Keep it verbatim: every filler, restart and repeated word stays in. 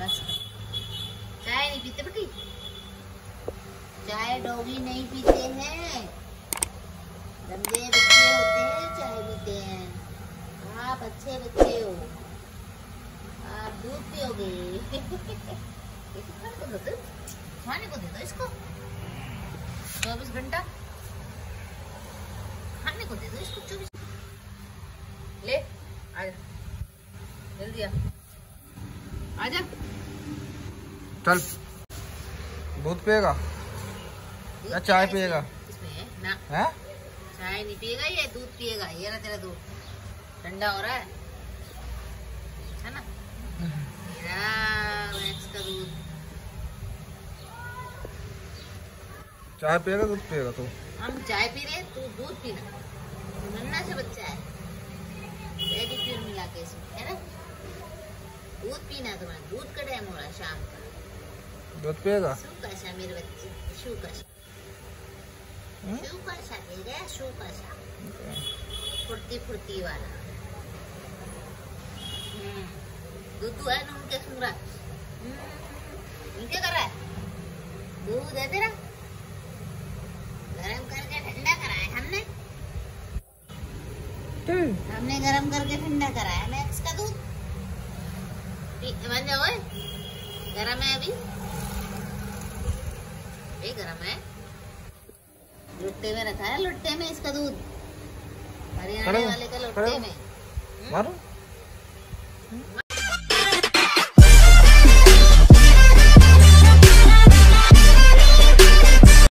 बस चाय नहीं पीते बेटी, चाय डॉगी नहीं पीते हैं, गंदे बच्चे होते हैं चाय पीते हैं। आप अच्छे बच्चे हो, आप दूध पियोगे। खाने को दो तो, खाने को दे दो इसको, चौबीस घंटा खाने को दे दो इसको, चौबीस। ले आजा जल्दी आ, आजा चल। दूध पिएगा या चाय पिएगा? इसमें ना है? चाय नहीं पिएगा, ये दूध पिएगा। ये ना तेरा दूध ठंडा हो रहा है, है ना? तेरा मैक्स का दूध। चाय पिएगा दूध पिएगा तू? हम चाय पी रहे, तू दूध पीना। नन्ना से बच्चा है, रेडी मिला के इसमें, है ना? दूध पीना तुम्हारा, दूध का टाइम हो रहा है शाम का। दूध पिएगा? शू का शा मेरे बच्चे, शू का शा, शू का शा तेरा, शू का शा, फुर्ती फुर्ती वाला। दूध है ना उनके सुन रहा, उनके कर रहा है। दूध है तेरा, गरम करके ठंडा कराया हमने, हमने गरम करके ठंडा कराया मैक्स का दूध। बन जाओ, गरम है अभी, ये गरम है। लुट्टे में रखा है, लुट्टे में इसका दूध, हरियाणा वाले का लुट्टे में। मारो